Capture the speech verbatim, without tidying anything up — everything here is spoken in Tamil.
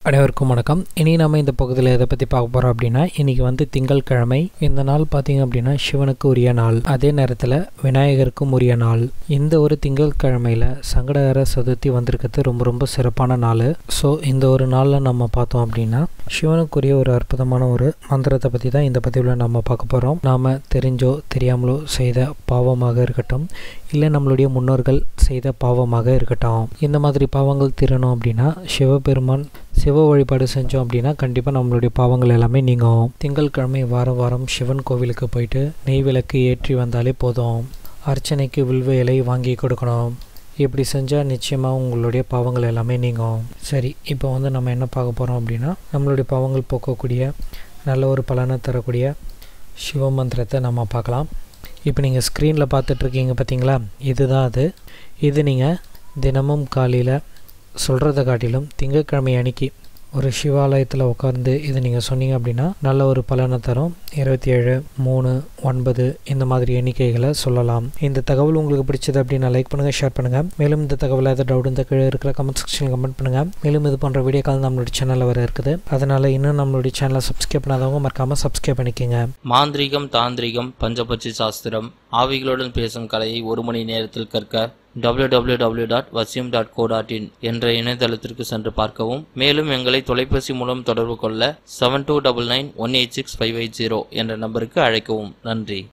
அனைவருக்கும் வணக்கம். இனி நம்ம இந்த பகுதியில் எதை பற்றி பார்க்க போகிறோம் அப்படின்னா, இன்றைக்கி வந்து திங்கட்கிழமை. இந்த நாள் பார்த்திங்க அப்படின்னா சிவனுக்கு உரிய நாள், அதே நேரத்தில் விநாயகருக்கும் உரிய நாள். இந்த ஒரு திங்கட்கிழமையில் சங்கடஹர சதுர்த்தி வந்திருக்கிறது ரொம்ப ரொம்ப சிறப்பான நாள். ஸோ இந்த ஒரு நாளில் நம்ம பார்த்தோம் அப்படின்னா சிவனுக்குரிய ஒரு அற்புதமான ஒரு மந்திரத்தை பற்றி தான் இந்த பதிவில் நம்ம பார்க்க போகிறோம். நாம் தெரிஞ்சோ தெரியாமலோ செய்த பாவமாக இருக்கட்டும், இல்லை நம்மளுடைய முன்னோர்கள் செய்த பாவமாக இருக்கட்டும், இந்த மாதிரி பாவங்கள் தீரணும் அப்படின்னா சிவபெருமான் சிவ வழிபாடு செஞ்சோம் அப்படின்னா கண்டிப்பாக நம்மளுடைய பாவங்கள் எல்லாமே நீங்கும். திங்கட்கிழமை வாரம் வாரம் சிவன் கோவிலுக்கு போயிட்டு நெய் விளக்கு ஏற்றி வந்தாலே போதும். அர்ச்சனைக்கு வில்வ இலை வாங்கி கொடுக்கணும். இப்படி செஞ்சால் நிச்சயமாக உங்களுடைய பாவங்கள் எல்லாமே நீங்கும். சரி, இப்போ வந்து நம்ம என்ன பார்க்க போகிறோம் அப்படின்னா, நம்மளுடைய பாவங்கள் போக்கக்கூடிய நல்ல ஒரு பலனை தரக்கூடிய சிவ மந்திரத்தை நம்ம பார்க்கலாம். இப்போ நீங்கள் ஸ்க்ரீனில் பார்த்துட்ருக்கீங்க பார்த்தீங்களா, இதுதான் அது. இது நீங்கள் தினமும் காலையில் சொல்கிறத காட்டிலும் திங்கட்கிழமை அன்னைக்கு ஒரு சிவாலயத்தில் உட்கார்ந்து இது நீங்கள் சொன்னீங்க அப்படின்னா நல்ல ஒரு பலனை தரும். இருபத்தி ஏழு மூணு ஒன்பது இந்த மாதிரி எண்ணிக்கைகளை சொல்லலாம். இந்த தகவல் உங்களுக்கு பிடிச்சது அப்படின்னா லைக் பண்ணுங்கள், ஷேர் பண்ணுங்கள். மேலும் இந்த தகவல் ஏதாவது டவுட் இந்த கீழே இருக்கிற கமெண்ட் செக்ஷனில் கமெண்ட் பண்ணுங்கள். மேலும் இது போன்ற வீடியோக்கள் நம்மளுடைய சேனலில் வர இருக்குது. அதனால் இன்னும் நம்மளுடைய சேனலை சப்ஸ்கிரைப் பண்ணாதவங்க மறக்காமல் சப்ஸ்கிரைப் பண்ணிக்கோங்க. மாந்திரிகம், தாந்திரிகம், பஞ்சபட்சி சாஸ்திரம், ஆவிகளுடன் பேசும் கலையை ஒரு மணி நேரத்தில் கற்க W W W dot Vasiyam dot co dot in என்ற இணையதளத்திற்கு சென்று பார்க்கவும். மேலும் எங்களை தொலைபேசி மூலம் தொடர்பு கொள்ள seven two double nine one eight six five eight zero என்ற நம்பருக்கு அழைக்கவும். நன்றி.